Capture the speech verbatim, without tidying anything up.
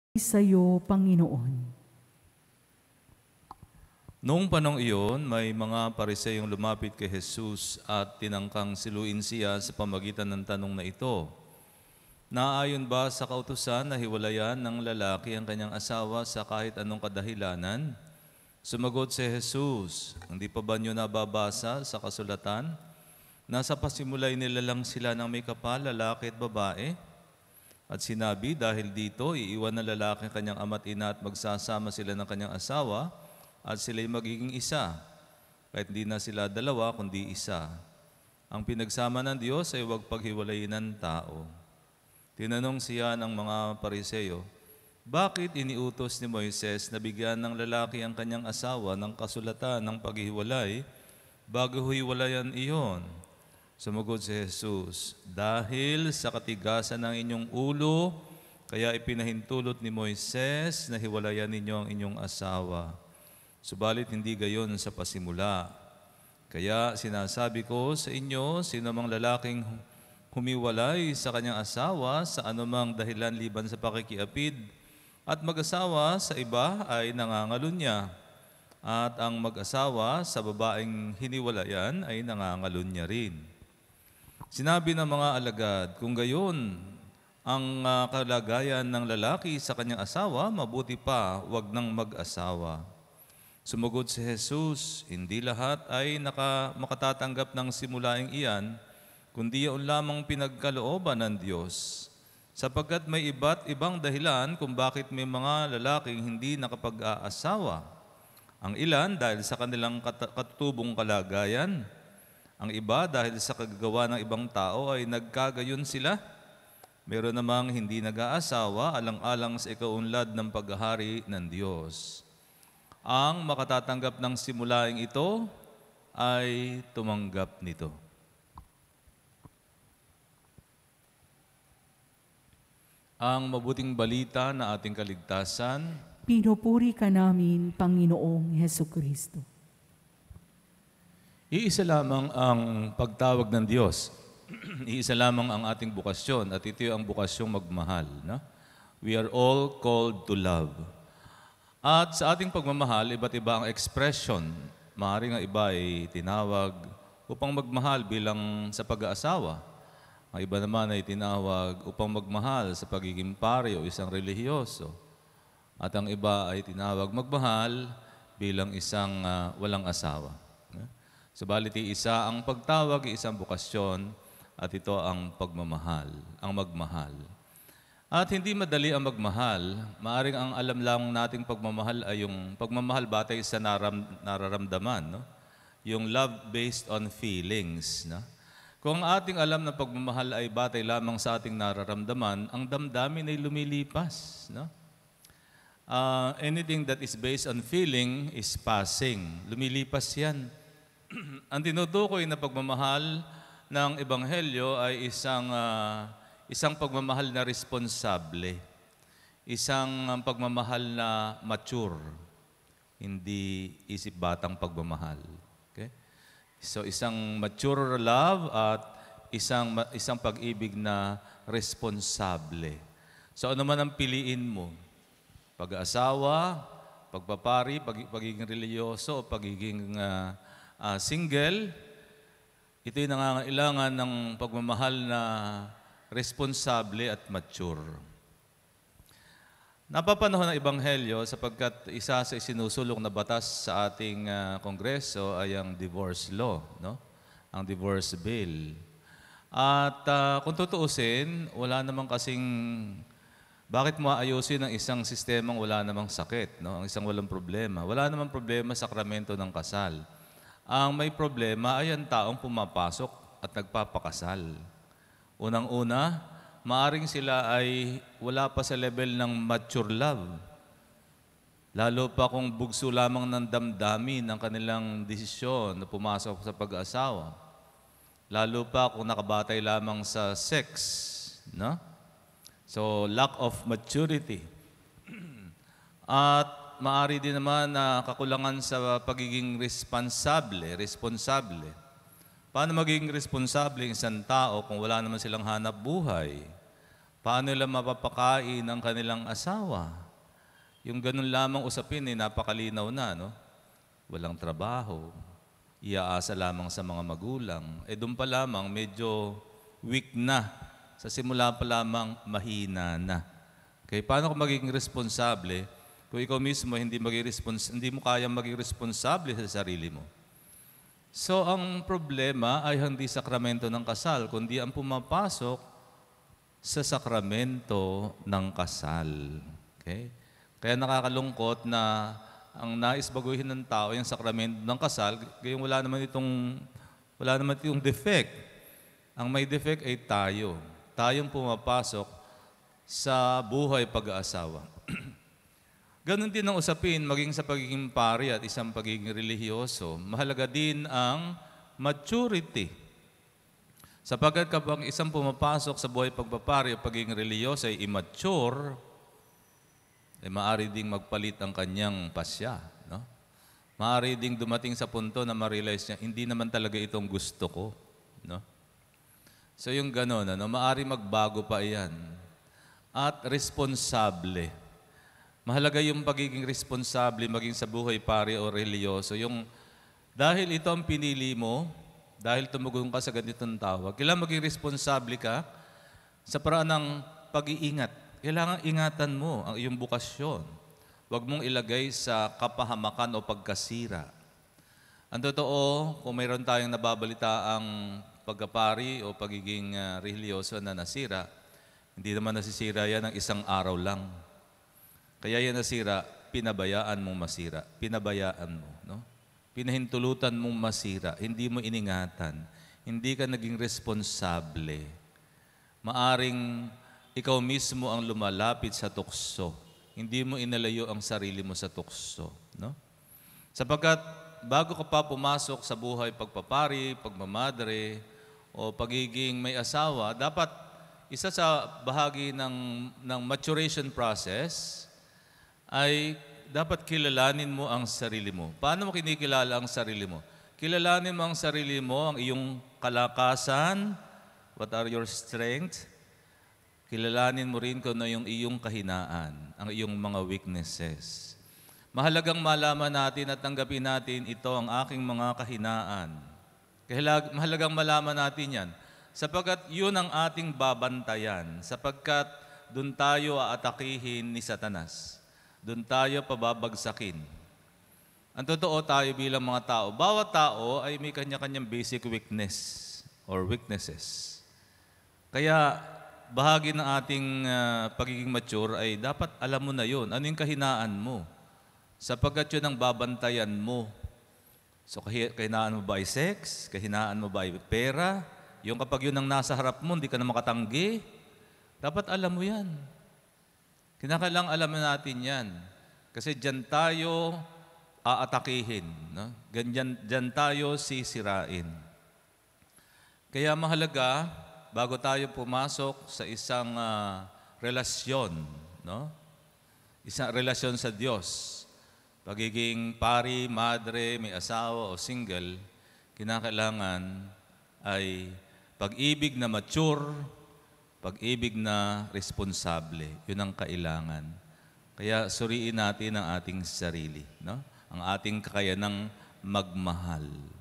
Sa iyo, Panginoon. Noong panong iyon, may mga Pariseyong lumapit kay Jesus at tinangkang siluin siya sa pamagitan ng tanong na ito. Naayon ba sa kautusan na hiwalayan ng lalaki ang kanyang asawa sa kahit anong kadahilanan? Sumagot si Jesus, hindi pa ba niyo nababasa sa kasulatan? Nasa pasimulay nila lang sila ng may kapal, lalaki at babae. At sinabi, dahil dito, iiwan ng lalaki ang kanyang ama't ina at magsasama sila ng kanyang asawa at sila'y magiging isa. Kahit hindi na sila dalawa, kundi isa. Ang pinagsama ng Diyos ay huwag paghiwalayin ng tao. Tinanong siya ng mga Pariseyo, bakit iniutos ni Moises na bigyan ng lalaki ang kanyang asawa ng kasulatan ng paghiwalay bago hiwalayan iyon? Sumagot si Jesus, dahil sa katigasan ng inyong ulo, kaya ipinahintulot ni Moises na hiwalayan ninyo ang inyong asawa. Subalit hindi gayon sa pasimula. Kaya sinasabi ko sa inyo, sino mang lalaking humiwalay sa kanyang asawa sa anumang dahilan liban sa pakikiapid at mag-asawa sa iba ay nangangalun niya. At ang mag-asawa sa babaeng hiniwalayan ay nangangalun niya rin. Sinabi ng mga alagad, kung gayon ang uh, kalagayan ng lalaki sa kanyang asawa, mabuti pa, wag nang mag-asawa. Sumagot si Jesus, hindi lahat ay naka, makatatanggap ng simulaing iyan, kundi yaon lamang pinagkalooban ng Diyos. Sapagkat may iba't ibang dahilan kung bakit may mga lalaking hindi nakapag-aasawa. Ang ilan dahil sa kanilang kat- katutubong kalagayan, ang iba dahil sa kagagawa ng ibang tao ay nagkagayon sila. Meron namang hindi nag-aasawa alang-alang sa ikaunlad ng paghahari ng Diyos. Ang makatatanggap ng simulaing ito ay tumanggap nito. Ang mabuting balita na ating kaligtasan, Pinupuri ka namin, Panginoong Hesukristo. Iisa lamang ang pagtawag ng Diyos. Iisa lamang ang ating bukasyon at ito ang bukasyong magmahal. No? We are all called to love. At sa ating pagmamahal, iba't iba ang expression. Maaaring ang iba ay tinawag upang magmahal bilang sa pag-aasawa. Ang iba naman ay tinawag upang magmahal sa pagiging pari o isang relihiyoso. At ang iba ay tinawag magmahal bilang isang uh, walang asawa. Subalit isa ang pagtawag, isang bukasyon, at ito ang pagmamahal, ang magmahal. At hindi madali ang magmahal. Maaring ang alam lang nating pagmamahal ay yung pagmamahal batay sa naram, nararamdaman, no? Yung love based on feelings. No? Kung ang ating alam na pagmamahal ay batay lamang sa ating nararamdaman, ang damdamin ay lumilipas. No? Uh, anything that is based on feeling is passing. Lumilipas yan. Ang tinutukoy na pagmamahal ng Ebanghelyo ay isang, uh, isang pagmamahal na responsable. Isang um, pagmamahal na mature. Hindi isip-batang pagmamahal. Okay? So isang mature love at isang, isang pag-ibig na responsable. So ano man ang piliin mo? Pag-aasawa, pagpapari, pag, pagiging religyoso, pagiging uh, uh, single, ito'y nangangailangan ng pagmamahal na responsable at mature. Napapanahon ng Ebanghelyo sapagkat isa sa isinusulong na batas sa ating uh, Kongreso ay ang divorce law, no? Ang divorce bill. At uh, kung tutuusin, wala namang kasing bakit mo ayusin ang isang sistemang wala namang sakit, no? Ang isang walang problema. Wala namang problema sa sakramento ng kasal. Ang may problema ay ang taong pumapasok at nagpapakasal. Unang-una, maaring sila ay wala pa sa level ng mature love. Lalo pa kung bugso lamang ng damdamin ng kanilang desisyon na pumasok sa pag-asawa. Lalo pa kung nakabatay lamang sa sex, no? So, lack of maturity. At maaari din naman na kakulangan sa pagiging responsable, responsable. Paano magiging responsable ang isang tao kung wala naman silang hanap buhay? Paano nila mapapakain ang kanilang asawa? Yung ganun lamang usapin, eh, napakalinaw na, no? Walang trabaho, iaasa lamang sa mga magulang. Eh doon pa lamang, medyo weak na. Sa simula pa lamang, mahina na. Okay, paano kung magiging responsable kung ikaw mismo hindi, maging respons- hindi mo kayang maging responsable sa sarili mo? So, ang problema ay hindi sakramento ng kasal, kundi ang pumapasok sa sakramento ng kasal. Okay? Kaya nakakalungkot na ang nais baguhin ng tao yung sakramento ng kasal, kayong wala naman itong, wala naman itong defect. Ang may defect ay tayo. Tayong pumapasok sa buhay pag-aasawa. Ganon din ang usapin, maging sa pagiging pari at isang pagiging relihiyoso. Mahalaga din ang maturity. Sapagkat kapag isang pumapasok sa buhay pagpapari o pagiging relihiyoso ay immature, ay maaari ding magpalit ang kanyang pasya. No? Maaari ding dumating sa punto na ma-realize niya, hindi naman talaga itong gusto ko. No? So yung ganon, ano, maaari magbago pa iyan. At responsable. Mahalaga yung pagiging responsable maging sa buhay pari o reliyoso. Yung, dahil ito ang pinili mo, dahil tumugong ka sa ganitong tawag, kailangan maging responsable ka sa paraan ng pag-iingat. Kailangan ingatan mo ang iyong bukasyon. Huwag mong ilagay sa kapahamakan o pagkasira. Ang totoo, kung mayroon tayong nababalita ang pagkapari o pagiging uh, reliyoso na nasira, hindi naman nasisira yan ng isang araw lang. Kaya yan nasira, pinabayaan mong masira. Pinabayaan mo. No? Pinahintulutan mong masira. Hindi mo iningatan. Hindi ka naging responsable. Maaring ikaw mismo ang lumalapit sa tukso. Hindi mo inalayo ang sarili mo sa tukso. No? Sapagkat bago ka pa pumasok sa buhay pagpapari, pagmamadre, o pagiging may asawa, dapat isa sa bahagi ng, ng maturation process ay dapat kilalanin mo ang sarili mo. Paano mo kinikilala ang sarili mo? Kilalanin mo ang sarili mo, ang iyong kalakasan, what are your strengths. Kilalanin mo rin kung ano yung iyong kahinaan, ang iyong mga weaknesses. Mahalagang malaman natin at tanggapin natin ito ang aking mga kahinaan. Mahalagang malaman natin yan. Sapagkat yun ang ating babantayan. Sapagkat doon tayo aatakihin ni Satanas. Doon tayo pababagsakin. Ang totoo tayo bilang mga tao, bawat tao ay may kanya-kanyang basic weakness or weaknesses. Kaya bahagi ng ating uh, pagiging mature ay dapat alam mo na yun. Ano yung kahinaan mo? Sapagkat yun ang babantayan mo. So kahinaan mo ba ay sex? Kahinaan mo ba ay pera? Yung kapag yun ang nasa harap mo, hindi ka na makatanggi. Dapat alam mo yan. Kinakailangan alam natin yan. Kasi dyan tayo aatakihin. No? Ganyan, dyan tayo sisirain. Kaya mahalaga, bago tayo pumasok sa isang uh, relasyon, no? Isang relasyon sa Diyos, pagiging pari, madre, may asawa o single, kinakailangan ay pag-ibig na mature, pag-ibig na responsable. Yun ang kailangan. Kaya suriin natin ang ating sarili, no? Ang ating kakayanang magmahal.